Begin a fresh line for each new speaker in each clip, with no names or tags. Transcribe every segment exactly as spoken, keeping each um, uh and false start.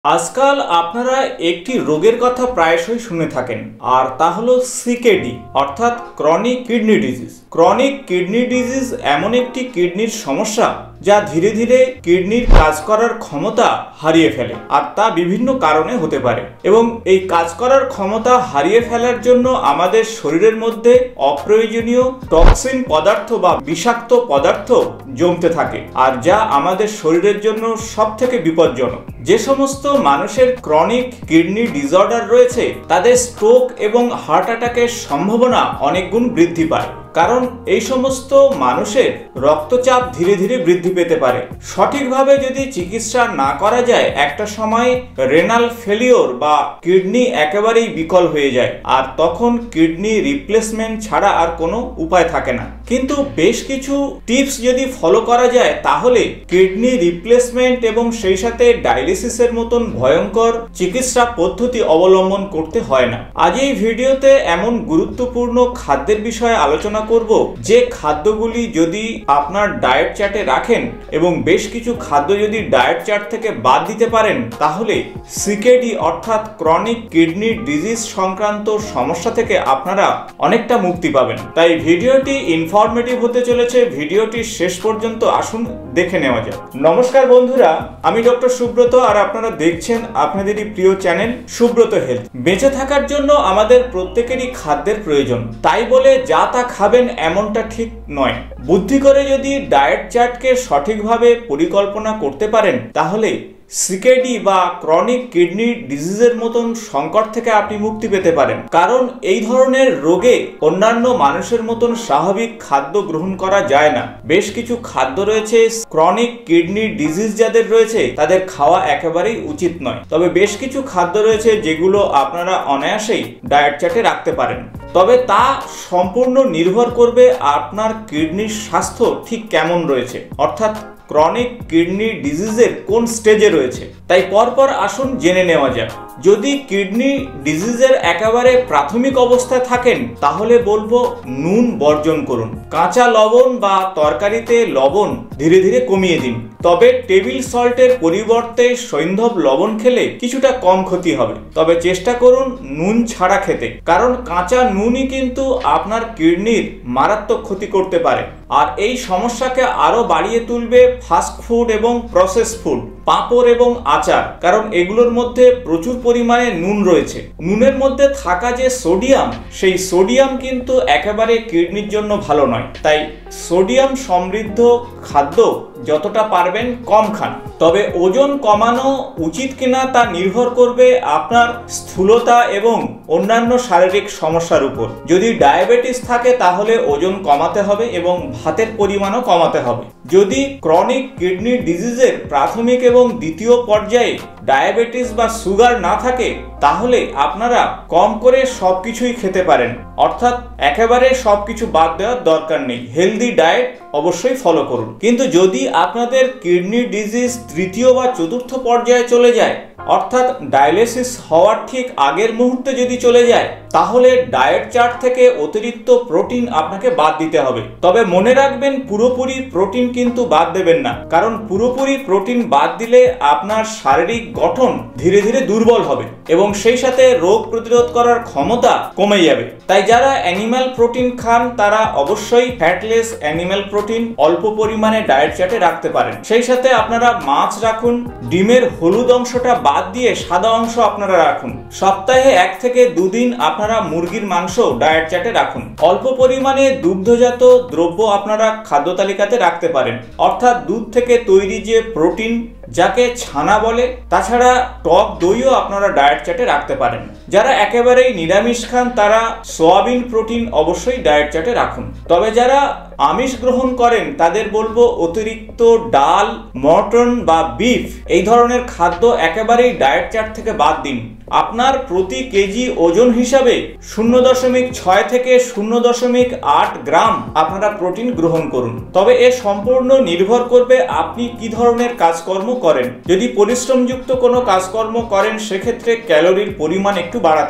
आजकल आपनारा एकटी रोगेर कथा प्रायशई शुने थाकेन और ता हलो सीकेडी अर्थात chronic kidney disease. Chronic kidney disease एमन एकटी किडनिर समस्या जा धीरे धीरे किडनिर काज करार क्षमता हारिये फेले और ता विभिन्न कारणे होते पारे एवं एई काज करार क्षमता हारिये फेलार जोन्नो आमादेर शरीरेर मध्य अप्रयोजनीय टक्सिन पदार्थ बा विषाक्त पदार्थ जमते थाके और जा आमादेर शरीरेर जोन्नो सबथेके विपज्जनक। जे समस्त मानुषेर क्रनिक किडनी डिसअर्डार रयेछे तादेर स्ट्रोक एवं हार्ट अटैकेर सम्भावना अनेक गुण बृद्धि पाय, कारण এই সমস্ত মানুষের রক্তচাপ ধীরে ধীরে বৃদ্ধি পেতে পারে। সঠিকভাবে যদি চিকিৎসা না করা যায় একটা সময় রেনাল ফেলিওর বা কিডনি একেবারেই বিকল হয়ে যায় আর তখন কিডনি রিপ্লেসমেন্ট ছাড়া আর কোনো উপায় থাকে না। কিন্তু বেশ কিছু টিপস যদি ফলো করা যায় তাহলে কিডনি রিপ্লেসমেন্ট এবং সেই সাথে ডায়ালিসিসের মতন ভয়ঙ্কর চিকিৎসা পদ্ধতি অবলম্বন করতে হয় না। আজ এই ভিডিওতে এমন গুরুত্বপূর্ণ খাদ্যের বিষয়ে আলোচনা করব যে খাদ্যগুলি যদি আপনার ডায়েট চার্টে রাখেন এবং বেশ কিছু খাদ্য যদি ডায়েট চার্ট থেকে বাদ দিতে পারেন তাহলে সিকেডি অর্থাৎ ক্রনিক কিডনি ডিজিজ সংক্রান্ত সমস্যা থেকে আপনারা অনেকটা মুক্তি পাবেন। তাই ভিডিওটি ইনফরমেটিভ হতে চলেছে, ভিডিওটি শেষ পর্যন্ত আসুন দেখে নেওয়া যাক। নমস্কার বন্ধুরা, আমি ডক্টর সুব্রত আর আপনারা দেখছেন আপনাদেরই প্রিয় চ্যানেল সুব্রত হেলথ। বেঁচে থাকার জন্য আমাদের প্রত্যেকেরই খাদ্যের প্রয়োজন, তাই বলে যা তা খাবেন এমনটা ঠিক নয়। বুদ্ধি করে যদি ডায়েট চার্টকে সঠিকভাবে পরিকল্পনা করতে পারেন তাহলে সিকেডি বা ক্রনিক কিডনি ডিজিজের মতন সংকট থেকে আপনি মুক্তি পেতে পারেন। কারণ এই ধরনের রোগে অন্যান্য মানুষের মতন স্বাভাবিক খাদ্য গ্রহণ করা যায় না। বেশ কিছু খাদ্য রয়েছে ক্রনিক কিডনি ডিজিজ যাদের রয়েছে তাদের খাওয়া একেবারেই উচিত নয়, তবে বেশ কিছু খাদ্য রয়েছে যেগুলো আপনারা অনায়াসেই ডায়েট চার্টে রাখতে পারেন। তবে তা সম্পূর্ণ নির্ভর করবে আপনার কিডনির স্বাস্থ্য ঠিক কেমন রয়েছে, অর্থাৎ ক্রনিক কিডনি ডিজিজের কোন স্টেজে রয়েছে। তাই পরপর আসুন জেনে নেওয়া যাক। যদি কিডনি ডিজিজের একেবারে প্রাথমিক অবস্থায় থাকেন তাহলে বলবো নুন বর্জন করুন। কাঁচা লবণ বা তরকারিতে লবণ ধীরে ধীরে কমিয়ে দিন। তবে টেবিল সল্টের পরিবর্তে সৈন্ধব লবণ খেলে কিছুটা কম ক্ষতি হবে, তবে চেষ্টা করুন নুন ছাড়া খেতে, কারণ কাঁচা নুনই কিন্তু আপনার কিডনির মারাত্মক ক্ষতি করতে পারে। আর এই সমস্যাকে আরো বাড়িয়ে তুলবে ফাস্ট ফুড এবং প্রসেস ফুড, পাঁপড় এবং আচার, কারণ এগুলোর মধ্যে প্রচুর পরিমাণে নুন রয়েছে। নুনের মধ্যে থাকা যে সোডিয়াম, সেই সোডিয়াম কিন্তু একেবারে কিডনির জন্য ভালো নয়। তাই সোডিয়াম সমৃদ্ধ খাদ্য যতটা পারবেন কম খান। তবে ওজন কমানো উচিত কিনা তা নির্ভর করবে আপনার স্থূলতা এবং অন্যান্য শারীরিক সমস্যার উপর। যদি ডায়াবেটিস থাকে তাহলে ওজন কমাতে হবে এবং ভাতের পরিমাণও কমাতে হবে। যদি ক্রনিক কিডনি ডিজিজের প্রাথমিক এবং দ্বিতীয় পর্যায়ে ডায়াবেটিস বা সুগার না থাকে তাহলে আপনারা কম করে সবকিছুই খেতে পারেন, অর্থাৎ একেবারে সবকিছু বাদ দেওয়ার দরকার নেই। হেলদি ডায়েট অবশ্যই ফলো করুন। কিন্তু যদি আপনাদের কিডনি ডিজিজ তৃতীয় বা চতুর্থ পর্যায়ে চলে যায়, অর্থাৎ ডায়ালিসিস হওয়ার ঠিক আগের মুহূর্তে যদি চলে যায়, তাহলে ডায়েট চার্ট থেকে অতিরিক্ত প্রোটিন আপনাকে বাদ দিতে হবে। তবে মনে রাখবেন পুরোপুরি প্রোটিন কিন্তু বাদ দেবেন না, কারণ পুরোপুরি প্রোটিন বাদ দিলে আপনার শারীরিক গঠন ধীরে ধীরে দুর্বল হবে এবং সেই সাথে রোগ প্রতিরোধ করার ক্ষমতা কমে যাবে। তাই যারা অ্যানিম্যাল প্রোটিন খান তারা অবশ্যই ফ্যাটলেস অ্যানিম্যাল প্রোটিন অল্প পরিমাণে ডায়েট চার্টে রাখতে পারেন। সেই সাথে আপনারা মাছ রাখুন, ডিমের হলুদ অংশটা বাদ দিয়ে সাদা অংশ আপনারা রাখুন। সপ্তাহে এক থেকে দুদিন আপনারা মুরগির মাংস ডায়েট চার্টে রাখুন। অল্প পরিমাণে দুগ্ধজাত দ্রব্য আপনারা খাদ্য তালিকাতে রাখতে পারেন, অর্থাৎ দুধ থেকে তৈরি যে প্রোটিন যাকে ছানা বলে, তাছাড়া টক দইও আপনারা ডায়েট চার্টে রাখতে পারেন। যারা একেবারেই নিরামিষ খান তারা সয়াবিন প্রোটিন অবশ্যই ডায়েট চার্টে রাখুন। তবে যারা আমিষ গ্রহণ করেন তাদের বলবো অতিরিক্ত ডাল, মটন বা বিফ এই ধরনের খাদ্য একেবারেই ডায়েট চার্ট থেকে বাদ দিন। আপনার প্রতি কেজি ওজন হিসাবে শূন্য দশমিক ছয় থেকে শূন্য দশমিক আট গ্রাম আপনারা প্রোটিন গ্রহণ করুন। তবে এ সম্পূর্ণ নির্ভর করবে আপনি কি ধরনের কাজকর্ম করেন। যদি পরিশ্রমযুক্ত কোনো কাজকর্ম করেন সেক্ষেত্রে ক্যালোরির পরিমাণ একটু বাড়াতে হবে।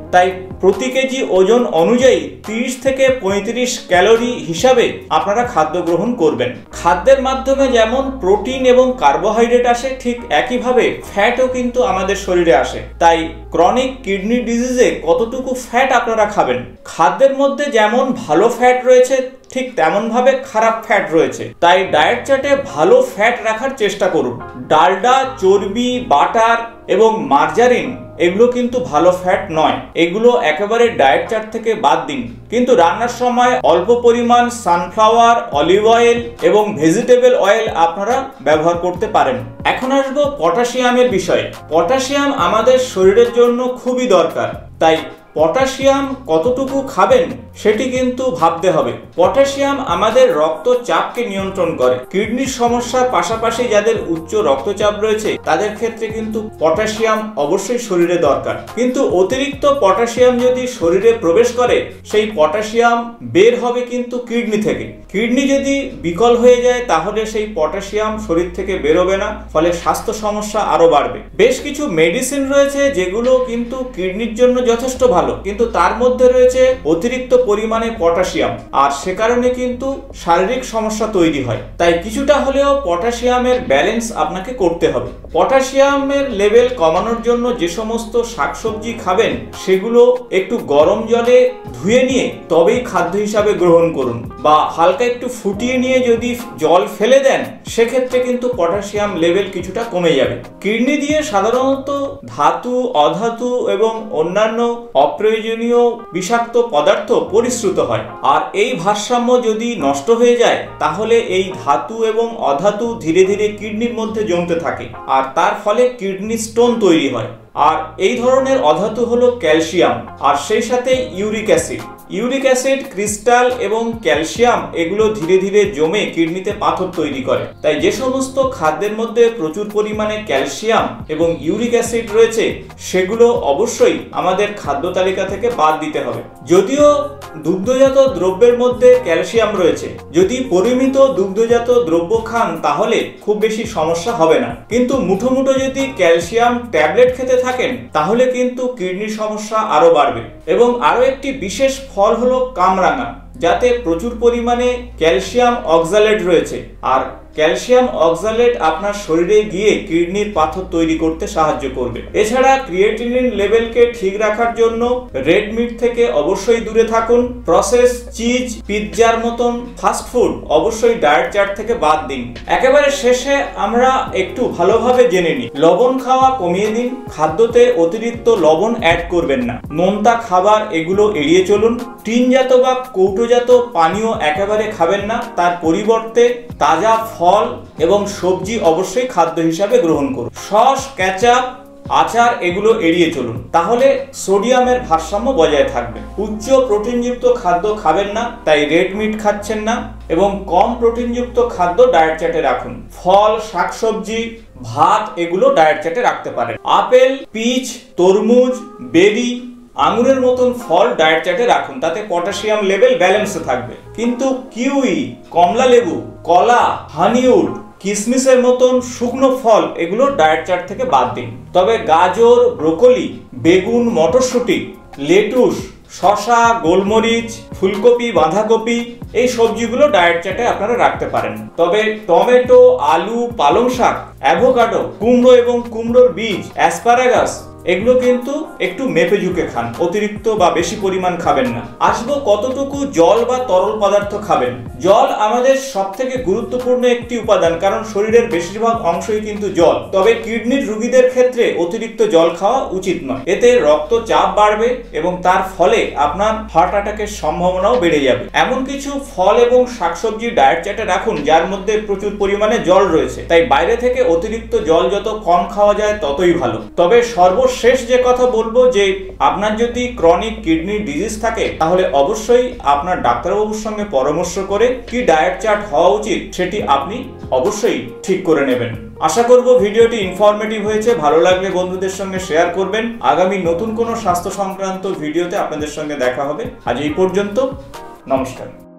তাই প্রতি কেজি ওজন অনুযায়ী তিরিশ থেকে পঁয়ত্রিশ ক্যালোরি হিসাবে আপনারা খাদ্য গ্রহণ করবেন। খাদ্যের মাধ্যমে যেমন প্রোটিন এবং কার্বোহাইড্রেট আসে, ঠিক একইভাবে ফ্যাটও কিন্তু আমাদের শরীরে আসে। তাই ক্রনিক কিডনি ডিজিজে কতটুকু ফ্যাট আপনারা খাবেন, খাদ্যের মধ্যে যেমন ভালো ফ্যাট রয়েছে ঠিক তেমন ভাবে খারাপ ফ্যাট রয়েছে। তাই ডায়েট চার্টে ভালো ফ্যাট রাখার চেষ্টা করুন। ডালডা, চর্বি, বাটার এবং মার্জারিন এগুলো কিন্তু ভালো ফ্যাট নয়, এগুলো একেবারে ডায়েট চার্ট থেকে বাদ দিন। কিন্তু রান্নার সময় অল্প পরিমাণ সানফ্লাওয়ার, অলিভ অয়েল এবং ভেজিটেবল অয়েল আপনারা ব্যবহার করতে পারেন। এখন আসবো পটাশিয়ামের বিষয়ে। পটাশিয়াম আমাদের শরীরের জন্য খুবই দরকার, তাই পটাশিয়াম কতটুকু খাবেন সেটি কিন্তু ভাবতে হবে। পটাশিয়াম আমাদের রক্তচাপকে নিয়ন্ত্রণ করে। কিডনির সমস্যার পাশাপাশি যাদের উচ্চ রক্তচাপ রয়েছে তাদের ক্ষেত্রে কিন্তু পটাশিয়াম অবশ্যই শরীরে দরকার। কিন্তু অতিরিক্ত পটাশিয়াম যদি শরীরে প্রবেশ করে সেই পটাশিয়াম বের হবে কিন্তু কিডনি থেকে। কিডনি যদি বিকল হয়ে যায় তাহলে সেই পটাশিয়াম শরীর থেকে বেরোবে না, ফলে স্বাস্থ্য সমস্যা আরো বাড়বে। বেশ কিছু মেডিসিন রয়েছে যেগুলো কিন্তু কিডনির জন্য যথেষ্ট ভালো, কিন্তু তার মধ্যে রয়েছে অতিরিক্ত পরিমাণে পটাশিয়াম, আর সে কারণে কিন্তু শারীরিক সমস্যা তৈরি হয়। তাই কিছুটা হলেও পটাশিয়ামের ব্যালেন্স আপনাকে করতে হবে। পটাশিয়ামের লেভেল কমানোর জন্য যে সমস্ত শাকসবজি খাবেন সেগুলো একটু গরম জলে ধুয়ে নিয়ে তবেই খাদ্য হিসাবে গ্রহণ করুন, বা হালকা একটু ফুটিয়ে নিয়ে যদি জল ফেলে দেন সেক্ষেত্রে কিন্তু পটাশিয়াম লেভেল কিছুটা কমে যাবে। কিডনি দিয়ে সাধারণত ধাতু, অধাতু এবং অন্যান্য অপ্রয়োজনীয় বিষাক্ত পদার্থ পরিশ্রুত হয়, আর এই ভারসাম্য যদি নষ্ট হয়ে যায় তাহলে এই ধাতু এবং অধাতু ধীরে ধীরে কিডনির মধ্যে জমতে থাকে, আর তার ফলে কিডনি স্টোন তৈরি হয়। আর এই ধরনের অধাতু হলো ক্যালসিয়াম আর সেই সাথে uric acid. Uric acid, crystal এবং ক্যালসিয়াম এগুলো ধীরে ধীরে জমে কিডনিতে পাথর তৈরি করে। তাই যে সমস্ত খাদ্যের মধ্যে প্রচুর পরিমাণে ক্যালসিয়াম এবং ইউরিক অ্যাসিড রয়েছে সেগুলো অবশ্যই আমাদের খাদ্য তালিকা থেকে বাদ দিতে হবে। যদিও দুগ্ধজাত দ্রব্যের মধ্যে ক্যালসিয়াম রয়েছে, যদি পরিমিত দুগ্ধজাত দ্রব্য খান তাহলে খুব বেশি সমস্যা হবে না, কিন্তু মুঠো মুঠো যদি ক্যালসিয়াম ট্যাবলেট খেতে থাকেন তাহলে কিন্তু কিডনির সমস্যা আরো বাড়বে। এবং আরো একটি বিশেষ ফল হলো কামরাঙা, যাতে প্রচুর পরিমাণে ক্যালসিয়াম অক্সালেট রয়েছে, আর ক্যালসিয়াম অক্সালেট আপনার শরীরে গিয়ে কিডনির পাথর তৈরি করতে সাহায্য করবে। এছাড়া ক্রিয়েটিনিন লেভেলকে ঠিক রাখার জন্য রেড মিট থেকে অবশ্যই দূরে থাকুন। প্রসেস, চিজ, পিৎজার মতন ফাস্ট ফুড অবশ্যই ডায়েট চার্ট থেকে বাদ দিন। একেবারে শেষে আমরা একটু ভালোভাবে জেনে নিই, লবণ খাওয়া কমিয়ে দিন। খাদ্যতে অতিরিক্ত লবণ অ্যাড করবেন না। নোনতা খাবার এগুলো এড়িয়ে চলুন। টিনজাত বা কৌটোজাত পানীয় একেবারে খাবেন না, তার পরিবর্তে তাজা ফল এবং সবজি অবশ্যই খাদ্য হিসাবে গ্রহণ করুন। সস, কেচাপ, আচার এগুলো এড়িয়ে চলুন, তাহলে সোডিয়ামের ভারসাম্য বজায় থাকবে। উচ্চ প্রোটিনযুক্ত খাদ্য খাবেন না, তাই রেড মিট খাচ্ছেন না, এবং কম প্রোটিনযুক্ত খাদ্য ডায়েট চার্টে রাখুন। ফল, শাকসবজি, ভাত এগুলো ডায়েট চার্টে রাখতে পারেন। আপেল, পিচ, তরমুজ, বেরি, আঙুরের মতন ফল ডায়েট চার্টে রাখুন, তাতে পটাশিয়াম লেভেল ব্যালেন্সে থাকবে। কিন্তু কিউই, কমলা লেবু, কলা, হানিউড, কিশমিশের মতন শুকনো ফল এগুলো ডায়েট চার্ট থেকে বাদ দিন। তবে গাজর, ব্রোকলি, বেগুন, মটরশুঁটি, লেটুস, শসা, গোলমরিচ, ফুলকপি, বাঁধাকপি এই সবজিগুলো ডায়েট চার্টে আপনারা রাখতে পারেন। তবে টমেটো, আলু, পালং শাক, অ্যাভোকাডো, কুমড়ো এবং কুমড়োর বীজ, অ্যাসপারাগাস এগুলো কিন্তু একটু মেপে ঝুঁকে খান, অতিরিক্ত বা বেশি পরিমাণ খাবেন না। আসবো কতটুকু জল বা তরল পদার্থ খাবেন। জল আমাদের সব থেকে গুরুত্বপূর্ণ একটি উপাদান, কারণ শরীরের বেশিরভাগ অংশই কিন্তু জল। তবে কিডনির রোগীদের ক্ষেত্রে অতিরিক্ত জল খাওয়া উচিত নয়, এতে রক্তচাপ বাড়বে এবং তার ফলে আপনার হার্ট অ্যাটাকের সম্ভাবনাও বেড়ে যাবে। এমন কিছু ফল এবং শাকসবজি ডায়েট চার্টে রাখুন যার মধ্যে প্রচুর পরিমাণে জল রয়েছে, তাই বাইরে থেকে অতিরিক্ত জল যত কম খাওয়া যায় ততই ভালো। তবে সর্ব শেষ যে কথা বলবো, যে আপনার যদি ক্রনিক কিডনি ডিজিজ থাকে তাহলে অবশ্যই আপনার ডাক্তারবাবুর সঙ্গে পরামর্শ করে কি ডায়েট চার্ট হওয়া উচিত সেটি আপনি অবশ্যই ঠিক করে নেবেন। আশা করব ভিডিওটি ইনফরমেটিভ হয়েছে। ভালো লাগলে বন্ধুদের সঙ্গে শেয়ার করবেন। আগামী নতুন কোনো স্বাস্থ্য সংক্রান্ত ভিডিওতে আপনাদের সঙ্গে দেখা হবে। আজ এই পর্যন্ত, নমস্কার।